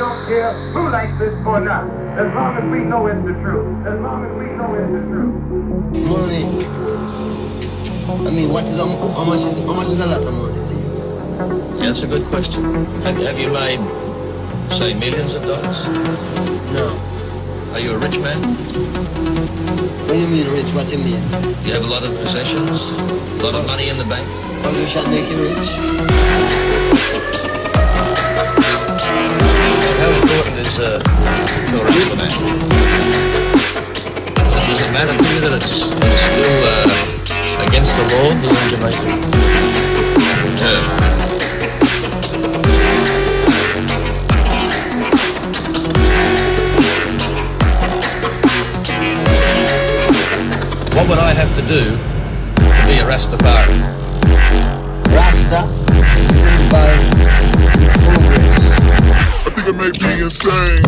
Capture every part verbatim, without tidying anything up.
don't care who likes this or not. As long as we know it's the truth. As long as we know it's the truth. Money. I mean, what is, how much is, how much is a lot of money to you? Yeah, that's a good question. Have, have you made, say, millions of dollars? No. Are you a rich man? What do you mean rich? What do you mean? You have a lot of possessions? A lot of money in the bank? How you shall make you rich? How important is uh, your rich man? Does it matter to you that it's, it's still uh, against the law here in Jamaica? Yeah. What would I have to do to be a Rastafari? Rasta, symbol, progress. I think it may be insane.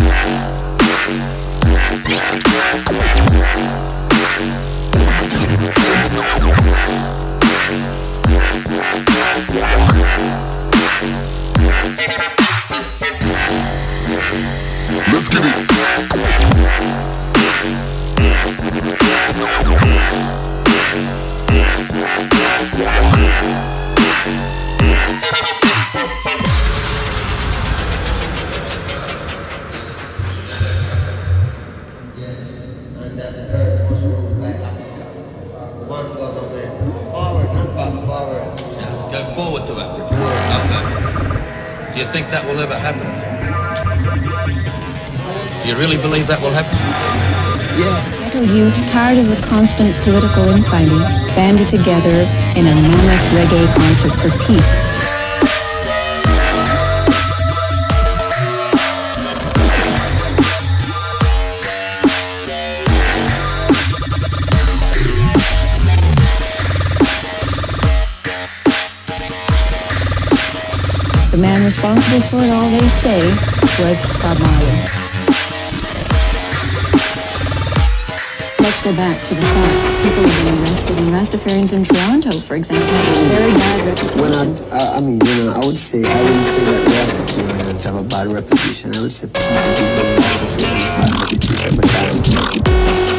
Let's get it. Yes, and that the earth was ruled by Africa. One government, forward, not back, forward. Yeah, go forward to Africa. Okay. Do you think that will ever happen? Do you really believe that will happen? Yeah. Youth, tired of the constant political infighting, banded together in a mammoth reggae concert for peace. The man responsible for it all, they say, was Bob Marley. Let's go back to the facts. People have been arrested, and Rastafarians in Toronto, for example, have a very bad reputation. When I, I, I mean, you know, I would say, I wouldn't say that Rastafarians have a bad reputation. I would say people give them Rastafarians bad reputation, but that's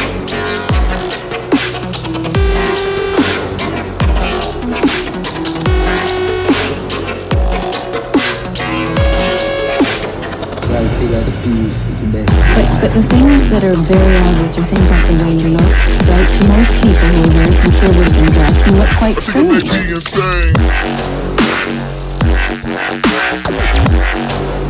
so I figure the peace is the best. But, but the things that are very obvious are things like the way you look, right? To most people who are very conservative in dress, you look quite I think it may strange. be insane.